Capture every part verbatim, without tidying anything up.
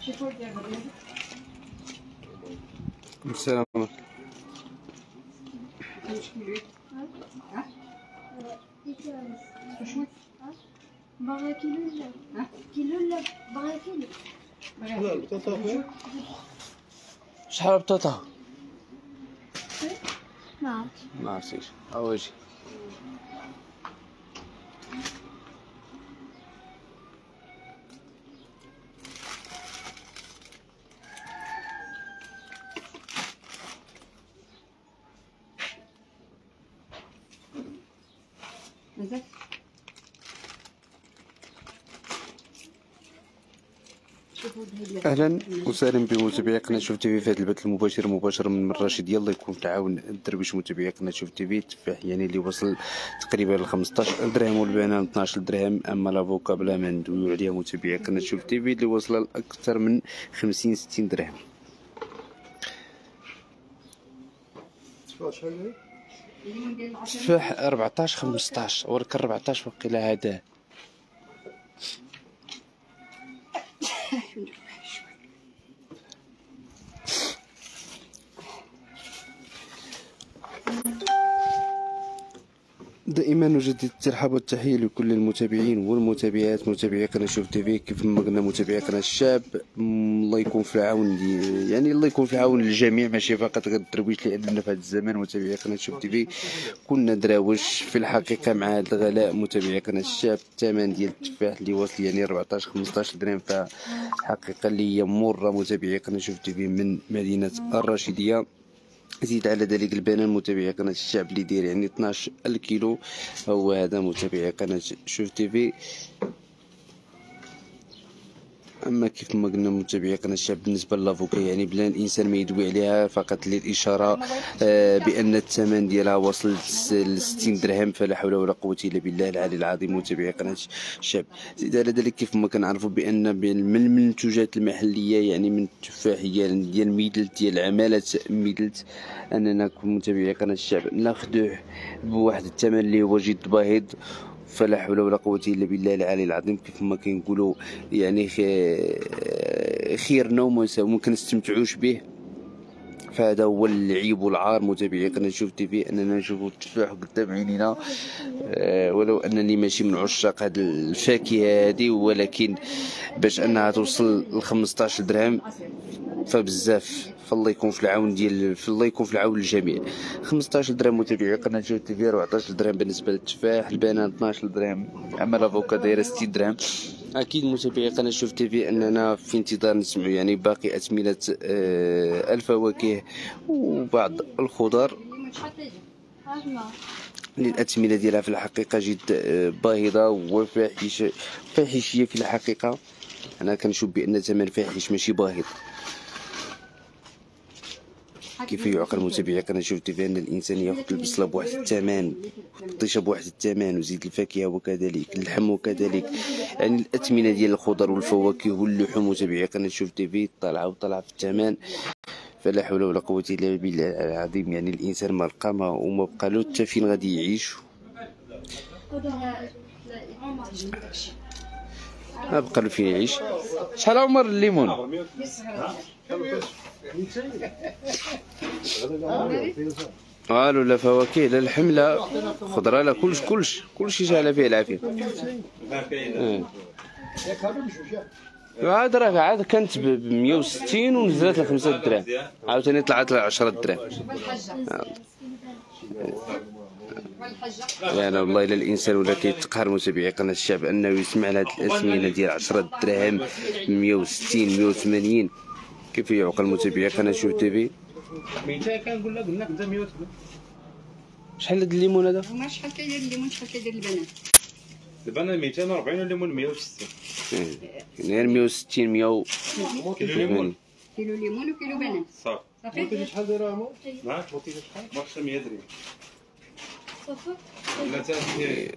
السلام عليكم. باغا كيلو ولا كيلو ولا باغا كيلو؟ لا البطاطا شحال البطاطا؟ ما عرفتش. ما عرفتيش. اواجي مازال اهلا وسهلا بمتابعي قناه شوف تيفي في هذا البث المباشر مباشره من الرشيد. يلا يكون في العاون الدربيش متابعي قناه شوف تيفي. التفاح يعني اللي وصل تقريبا ل خمسطاش درهم والبنان اثناش درهم، اما لافوكا بلا ما ندويو عليها متابعي قناه شوف تيفي اللي وصل لاكثر من خمسين ستين درهم. تفاح أربعطاش خمسطاش ورك أربعطاش وقيلا هذا. دائما نجدد الترحاب والتحيه لكل المتابعين والمتابعات متابعي قناه شوف تيفي. كيف ما قلنا متابعي قناه الشاب، الله يكون في العون، يعني الله يكون في العون للجميع ماشي فقط غير الدرويش، لاننا في هذا الزمان متابعي قناه شوف تيفي كنا دراوش في الحقيقه مع هذا الغلاء متابعي قناه الشاب. الثمن ديال التفاح اللي واصل يعني أربعطاش خمسطاش درهم، فحقيقه اللي هي مره متابعي قناه شوف تيفي من مدينه الرشيديه. زيد على ذلك البنان متابعي قناة الشعب اللي داير يعني اثناش الكيلو، هو هذا متابعي قناة شوف تيفي. اما كيف ما قلنا متابعي قناه الشعب بالنسبه لافوكا يعني بلا الانسان ما يدوي عليها فقط للاشاره آه بان الثمن ديالها وصل ل ستين درهم، فلا حول ولا قوه الا بالله العلي العظيم متابعي قناه الشعب. زيد على ذلك كيف ما كنعرفوا بان من المنتوجات المحليه يعني من التفاحيه ديال ميدلت ديال عماله ميدلت اننا متابعي قناه الشعب ناخذوه بواحد الثمن اللي هو جد باهظ، فلا حول ولا قوة إلا بالله العلي العظيم. كيف ما كنقولوا يعني خيرنا وما كنستمتعوش به، فهذا هو العيب والعار متابعي قناه شوف تيفي اننا نشوفوا التفاح قدام عينينا. أه ولو انني ماشي من عشاق هذه الفاكهه هذه، ولكن باش انها توصل ل خمسطاش درهم فبزاف، فالله يكون في العون ديال الله يكون في العون للجميع. خمسطاش درهم متابعي قناه شوف تيفي، أربعطاش درهم بالنسبه للتفاح، البنان اثناش درهم، اما لافوكا دايره ستين درهم. اكيد متابعي قناه شوف تيفي اننا في انتظار نسمعوا يعني باقي اثمنه آه الفواكه وبعض الخضر للأثمنة ديالها في الحقيقة جد آه باهظة وفاحشة فاحشية في الحقيقة. أنا كنشوف بأن ثمن فاحش ماشي باهظ. كيف يعقل متابعي قناه شوف تيفي ان الانسان ياخذ البصله بواحد الثمن، الطيشه بواحد الثمن، وزيد الفاكهه وكذلك اللحم وكذلك يعني الاثمنه ديال الخضر والفواكه واللحوم متابعي قناه شوف تيفي طالعه وطالعه في الثمن، فلا حول ولا قوه الا بالله العظيم. يعني الانسان ما لقى ما وما بقى له حتى فين غادي يعيش، ما بقى له فين يعيش. شحال عمر الليمون؟ قالوا لا فواكه لا لحم لا خضره لا كلش كلش كلشي جعل فيه العافيه. عاد راه عاد كانت ب مية وستين ونزلت ل خمسة دراهم، عاوتاني طلعت ل عشرة دراهم. يعني والله الا الانسان ولا كيتقهر متابعي قناه الشعب انه يسمع لهاد الاثمنه ديال عشرة دراهم، مية وستين مية وثمانين. كيف يعقل متابعي قناه شوف تيفي؟ ميتين كنقول لك قلنا انت مية وثمانين. شحال هاد الليمون هذا؟ هما شحال كاين الليمون شحال كاين البنان؟ البنان ميتين وأربعين والليمون مية وستين. غير مية وستين مية كيلو ليمون، كيلو ليمون وكيلو بنان صافي. صافي. شحال دايره؟ نعم بوتيجه شحال؟ مارشا مية درهم. صافي. لا تاهي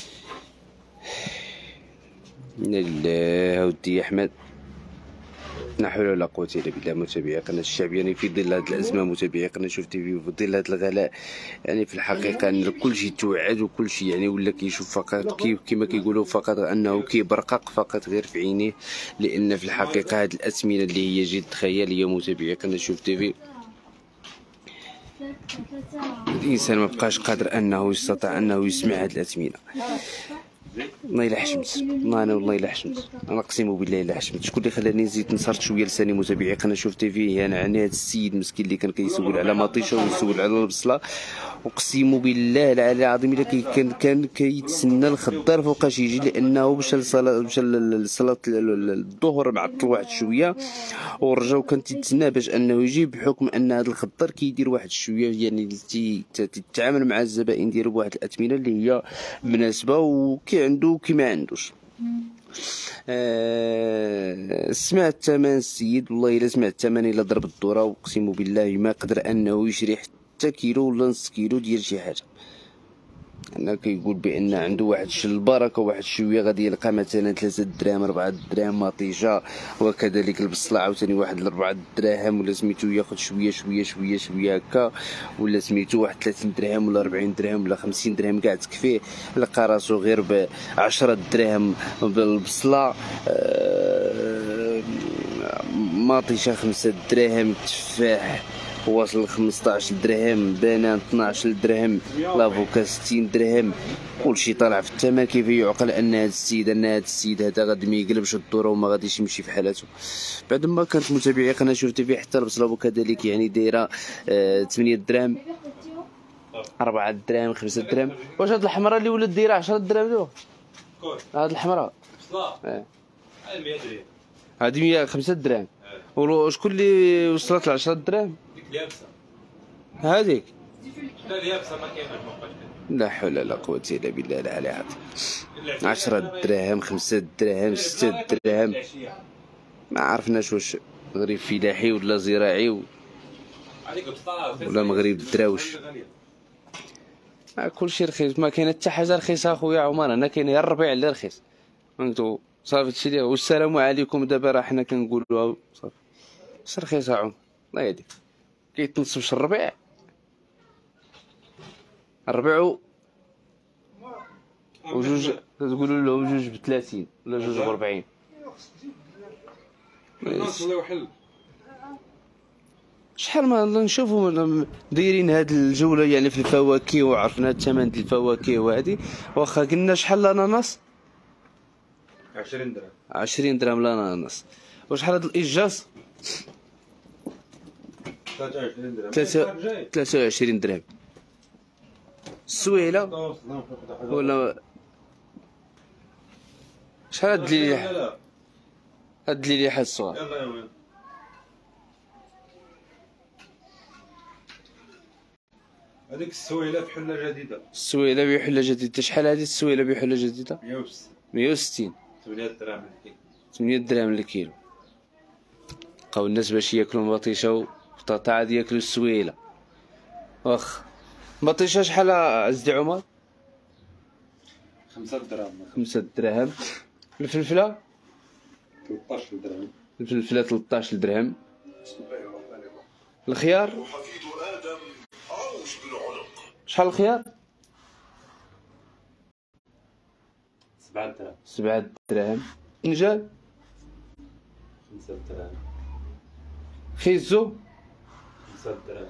لا لا ودي احمد لا حول ولا قوة إلا بالله. متابعي قناة الشعب، يعني في ظل هذه الأزمة متابعي قناة شوف تيفي، في ظل هذا الغلاء، يعني في الحقيقة أن كل شيء توعد وكل شيء يعني ولا كيشوف فقط كيف كما كيقولوا فقط أنه كيبرقق فقط غير في عينيه، لأن في الحقيقة هذه الأثمنة اللي هي جد خيالية متابعي قناة شوف تيفي. الإنسان ما بقاش قادر أنه يستطيع أنه يسمع هذه الأثمنة. والله الا حشمت، والله انا والله الا حشمت، انا اقسم بالله الا حشمت. شكون اللي خلاني نزيد نصرت شويه لساني متابعي قناه شوف تيفي؟ انا عن هذا السيد مسكين اللي كان كيسول على مطيشه ويسول على البصله، اقسم بالله العلي العظيم الا كان كان كيتسنى الخضر فوقاش يجي، لانه مشى لصلاه مشى لصلاه الظهر معطل واحد شويه ورجع وكان تيتسنى باش انه يجي، بحكم ان هذا الخضر كيدير واحد شويه يعني تيتعامل مع الزبائن ديالو بواحد الاثمنه اللي هي مناسبه وكي عنده كي ما عندوش. آه سمعت الثمن السيد، والله الا سمعت الثمن الا ضرب الدوره، واقسم بالله ما قدر انه يشري حتى كيلو ولا نص كيلو ديال شي حاجه. انا كيقول بان عنده واحد البركه واحد شويه غادي يلقى مثلا ثلاثة دراهم أربعة دراهم مطيشه، وكذلك البصله عاوتاني واحد الأربعة دراهم، ولا سميتو ياخذ شويه شويه شويه شويه هكا، ولا سميتو واحد ثلاثين درهم ولا أربعين درهم ولا خمسين درهم كاع تكفيه، لقى راسو غير ب عشرة دراهم بالبصله، آه مطيشه خمسة دراهم، تفاح واصل خمسطاش درهم، بنان اثناش درهم، لافوكا ستين درهم، كلشي طالع في الثمن. كيف يعقل ان هذا السيد ان هذا السيد هذا غادي ما يقلبش الدوره وما غاديش يمشي في حالته؟ بعد ما كانت متابعي قناه شوف تيفي حتى البصله وكذلك يعني دايره آه ثمانية دراهم أربعة دراهم خمسة دراهم. واش هاد الحمراء اللي ولات دايره عشرة دراهم دو؟ هاد الحمراء اه مية درهم، هادي مية خمسة دراهم. وشكون اللي وصلت ل عشرة دراهم؟ اليابسه هذيك لا اليابسه ما كايناش مابقاش. لا حول ولا قوة إلا بالله العلي العظيم. عشرة دراهم خمسة دراهم ستة دراهم، ما عرفناش واش مغرب فلاحي ولا زراعي ولا مغرب دراوش. كلشي رخيص، ما كاين حتى حاجة رخيصة اخويا عمر. انا كاين غير الربيع اللي رخيص، فهمتو؟ صافي هادشي اللي والسلام عليكم. دابا راه حنا كنقولوها صافي. اش رخيص عمر؟ الله يهديك، كيتنصبش الربيع. الربيع وجوج تقولوا لهم جوج بثلاثين ولا جوج بربعين. شحال ما نشوفوا دايرين هاد الجوله يعني في الفواكه، وعرفنا الثمن ديال الفواكه وهادي. واخا قلنا شحال الاناناس؟ عشرين درهم. عشرين درهم الاناناس. وشحال هاد الاجاز؟ ثلاثة وعشرين درهم. ثلاثة وعشرين درهم. السويله ولا شحال هاد اللي هاد اللي ليحه الصغار؟ يلا يا وين هذيك السويله بحله جديده. السويله بحله جديده. شحال هذه السويله بحله جديده؟ مية وستين. مية وستين. ثمانية دراهم الكيلو. ثمانية دراهم الكيلو. بقاو الناس باش ياكلوا مطيشه وبطاطا عاد ياكلوا السويله. واخ مطيشه شحال عزيزي عمر؟ خمسة دراهم. خمسة دراهم. الفلفله؟ ثلاثطاش درهم. الفلفله ثلاثطاش درهم. الخيار؟ شحال الخيار؟ سبعة دراهم. سبعة دراهم. نجال؟ خمسة دراهم. خيزو؟ خمسة دراهم.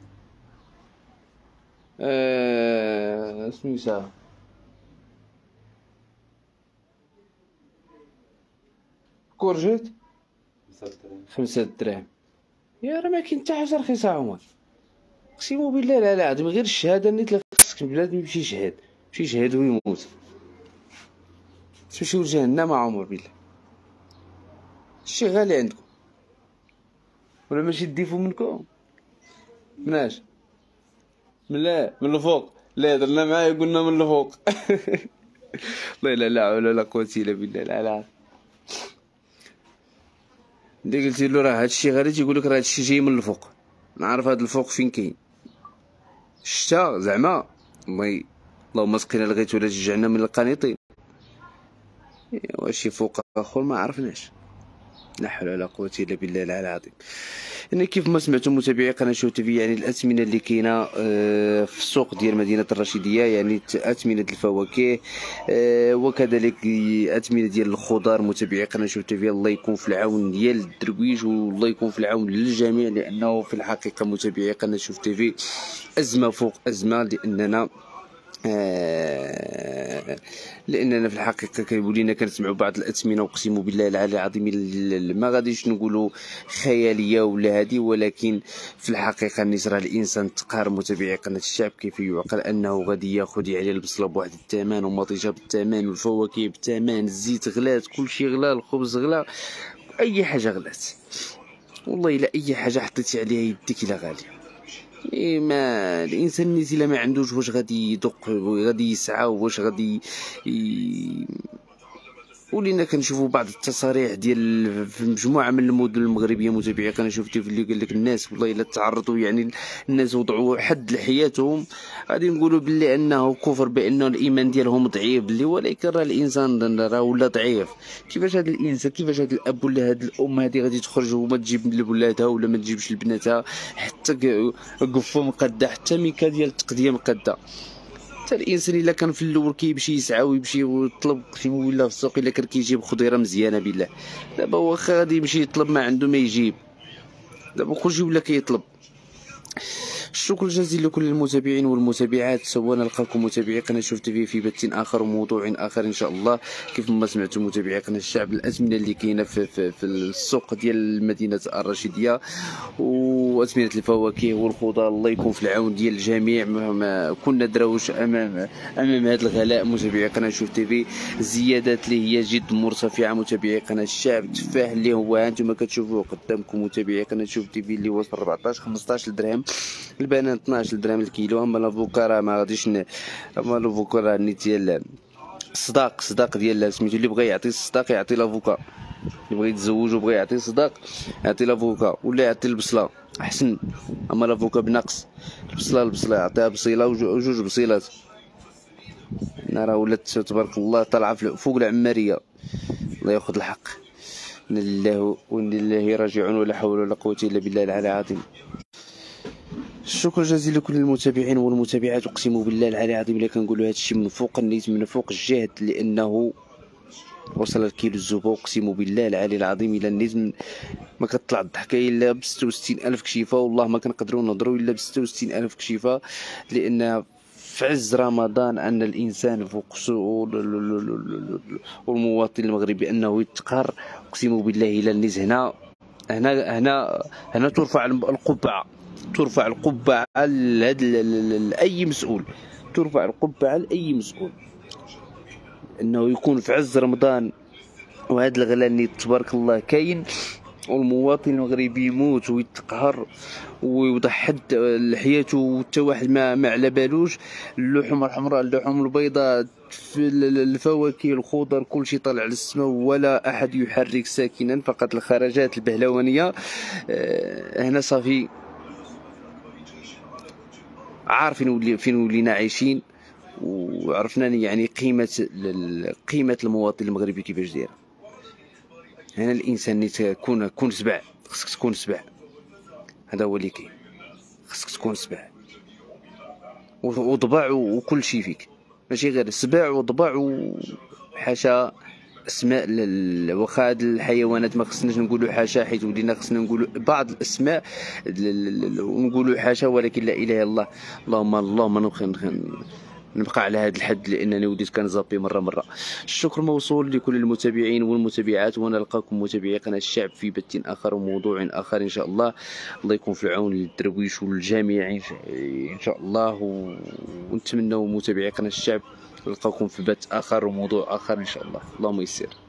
ااا سميتها كورجيت؟ خمسة دراهم. خمسة دراهم. يا راه ما كاين حتى حاجه رخيصه عمر، اقسم بالله لا لا غير الشهاده نيت خصك بلاد يمشي يشهد، يمشي يشهد ويموت، تمشيو لجهنم عمر بالله. الشي غالي عندكم ولا ماشي تديفو منكم؟ مناش؟ من لا من الفوق؟ لا درنا معايا قلنا من الفوق. والله لا لا حول ولا قوة الا بالله العلي. اللي قلتي له راه هادشي غالي تيقول لك راه هادشي جاي من الفوق. نعرف هاد الفوق فين كاين. الشتا زعما الله اللهم اسقنا الغيث ولا تجعلنا من القانطين. واش شي فوق اخر ما عرفناش. لا حول ولا قوة إلا بالله العلي العظيم. يعني كيف ما سمعتم متابعي قناة شوف تيفي، يعني الأثمنة اللي كاينة في السوق ديال مدينة الرشيدية، يعني أثمنة الفواكه وكذلك أثمنة ديال الخضار. متابعي قناة شوف تيفي الله يكون في العون ديال الدرويش والله يكون في العون للجميع، لأنه في الحقيقة متابعي قناة شوف تيفي أزمة فوق أزمة، لأننا آه لاننا في الحقيقه كيولينا كنسمعوا بعض الاثمنه اقسم بالله العلي العظيم ما غاديش نقولوا خياليه ولا هذه، ولكن في الحقيقه نسرى الانسان تقهر. متابعي قناه الشعب كيف يعقل انه غادي ياخذ عليه البصله بواحد الثمن ومطيشه بالثمن والفواكه بالثمن، الزيت غلات، كلشي غلا، الخبز غلا، اي حاجه غلات والله. الا اي حاجه حطيتي عليها يديك الا غاليه. إيه ما الانسان نيت الا ما عندوش واش غادي يدق، غادي يسعى، واش غادي ي... ولينا كنشوفوا بعض التصاريح ديال في مجموعه من المدن المغربيه. متابعي قناه شوف تيفي اللي قال لك الناس والله الا تعرضوا، يعني الناس وضعوا حد لحياتهم، غادي نقولوا باللي انه كفر، بانه الايمان ديالهم ضعيف باللي، ولكن راه الانسان راه ولا ضعيف. كيفاش هذا الانسان، كيفاش هذا الاب ولا هذه الام هذه غادي تخرج وما تجيب لولادها ولا ما تجيبش لبناتها حتى قفه مقاده، حتى ميكا ديال التقديه مقاده. حتى الانسان الا كان في الاول كيمشي يسعى ويمشي ويطلب قسم بالله في السوق، الا كان كيجيب خضيره مزيانه بالله، دابا واخا غادي يمشي يطلب ما عنده ما يجيب، دابا كلشي ولا كيطلب. الشكر الجزيل لكل المتابعين والمتابعات، سوف نلقاكم متابعي قناه شوف تيفي في بث اخر وموضوع اخر ان شاء الله. كيف ما سمعتم متابعي قناه الشعب، الازمنه اللي كاينه في, في, في السوق ديال مدينه الرشيديه وازمنه الفواكه والخضار، الله يكون في العون ديال الجميع. ما كنا دراوش امام امام هذا الغلاء. متابعي قناه شوف تيفي الزيادات اللي هي جد مرتفعه. متابعي قناه الشعب التفاح اللي هو انتم كتشوفوه قدامكم متابعي قناه شوف تيفي اللي وصل أربعطاش خمسطاش درهم، البنان اثناش درهم الكيلو. اما لافوكا راه ما غاديش ن... اما لافوكا راه نيت ديال الصداق، صداق ديال سميتو اللي بغى يعطي الصداق يعطي لافوكا، اللي بغى يتزوج وبغى يعطي صداق يعطي لافوكا ولا يعطي البصله احسن. اما لافوكا بنقص، البصله البصله يعطيها بصيله وجوج بصيلات. انا راه ولات تبارك الله طالعه فوق العماريه، الله ياخذ الحق. انا لله وانا لله راجعون، ولا حول ولا قوه الا بالله العلي العظيم. الشكر الجزيل لكل المتابعين والمتابعات، اقسم بالله العلي العظيم الا كنقولوا هذا الشيء من فوق النيت من فوق الجهد، لانه وصل الكيلو الزبا اقسم بالله العلي العظيم الى النيت ما كتطلع الضحكه الا ب ستة وستين الف كشيفه، والله ما كنقدروا نهضروا الا ب ستة وستين الف كشيفه، لان في عز رمضان ان الانسان فوق والمواطن المغربي انه يتقهر اقسم بالله الى النيت. هنا هنا هنا هنا ترفع القبعه، ترفع القبعة لأي مسؤول، ترفع القبعة لأي مسؤول أنه يكون في عز رمضان وهذا الغلاء اللي تبارك الله كاين، والمواطن المغربي يموت ويتقهر ويوضح حد لحياته حتى واحد ما, ما على بالوش. اللحوم الحمراء، اللحوم البيضاء، في الفواكه، الخضر، كل شيء طالع للسماء ولا احد يحرك ساكنا، فقط الخرجات البهلوانيه. هنا صافي عارفين ولي فين ولينا عايشين، وعرفنا يعني قيمه قيمه المواطن المغربي كيفاش دايره. هنا الانسان اللي تكون كون سبع، خصك تكون سبع، هذا هو اللي كاين، خصك تكون سبع وضبع وكل شيء فيك، ماشي غير سبع وضبع وحاشا اسماء واخا هاد الحيوانات ما خصناش نقولوا حاشا، حيت ولينا خصنا نقولوا بعض الاسماء ونقولوا حاشا، ولكن لا اله الا الله. اللهم اللهم نبقى على هذا الحد، لانني وديت كنزابي مره مره. الشكر موصول لكل المتابعين والمتابعات، ونلقاكم متابعي قناه الشعب في بث اخر وموضوع اخر ان شاء الله. الله يكون في العون للدرويش والجميع ان شاء الله، ونتمنوا متابعي قناه الشعب نلقاكم في بث اخر وموضوع اخر ان شاء الله. اللهم يسر.